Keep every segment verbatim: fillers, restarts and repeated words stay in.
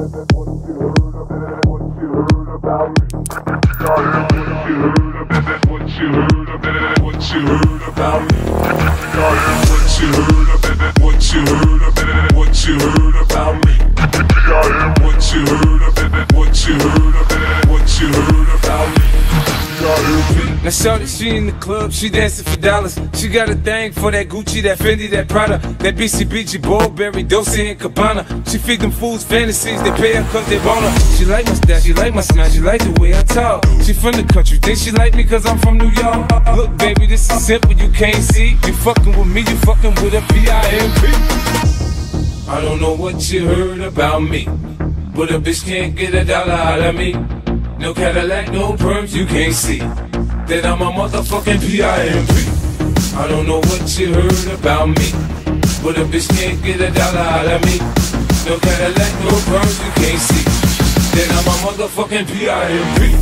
Now shorty, she in the club, she dancing for dollars. She got a thing for that Gucci, that Fendi, that Prada, that B C B G, Burberry, Dolce and Gabbana. She feed them fools fantasies, they pay her cause they want her. She like my style, she like my smile, she like the way I talk. She from the country, think she like me cause I'm from New York. Look baby, this is simple, you can't see. You fucking with me, you fucking with a P I M P. I don't know what you heard about me, but a bitch can't get a dollar out of me. No Cadillac, no perms, you can't see that I'm a motherfucking P I M P. I don't know what you heard about me, but a bitch can't get a dollar out of me. No Cadillac, no perms, you can't see that I'm a motherfucking P I M P.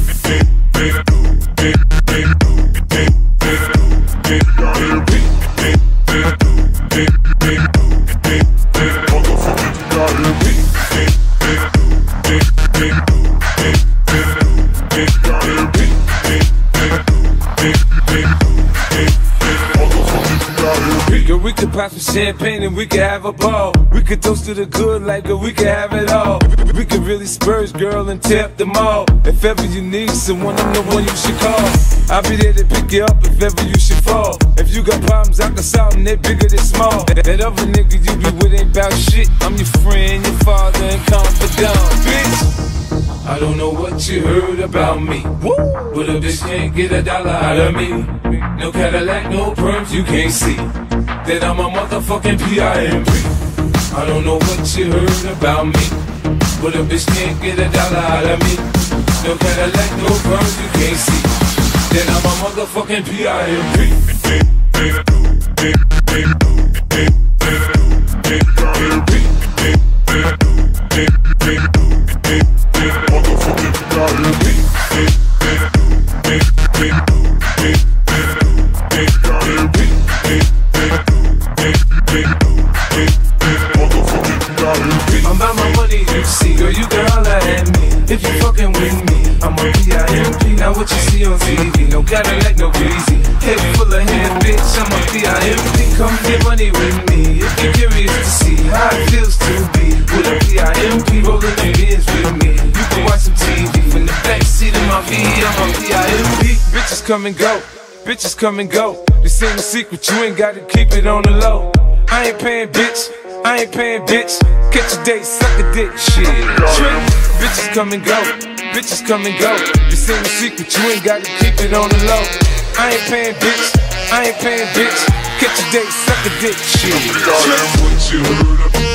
We could pop some champagne and we could have a ball. We could toast to the good like a we could have it all. We could really spurge, girl, and tear up the mall. If ever you need someone, I'm the one you should call. I'll be there to pick you up if ever you should fall. If you got problems, I can solve them, they're bigger than small. That, that other nigga you be with ain't bout shit. I'm your friend, your father, and confidant, bitch. I don't know what you heard about me, but a bitch can't get a dollar out of me. No Cadillac, no perms, you can't see that I'm a motherfucking P I M P. I don't know what you heard about me, but a bitch can't get a dollar out of me. No Cadillac, no perms, you can't see that I'm a motherfucking P I M P. I'm about my money, you see, girl, you can holler at me. If you fucking with me, I'm a P I M P. Now what you see on T V, no Cadillac, no greasy. Head full of hair, bitch, I'm a P I M P. Come get money with me, if you're curious to see how it feels to be with a P I M P. Rolling the beers with me, you can watch some T V from the backseat of my V, I'm a P I M P. Bitches come and go, bitches come and go. This ain't a secret, you ain't gotta keep it on the low. I ain't paying, bitch, I ain't paying, bitch. Catch a date, suck a dick, shit. Trick. Bitches come and go, bitches come and go. This ain't a secret, you ain't gotta keep it on the low. I ain't paying, bitch, I ain't paying, bitch. Catch a date, suck a dick, shit. Trick. What you heard about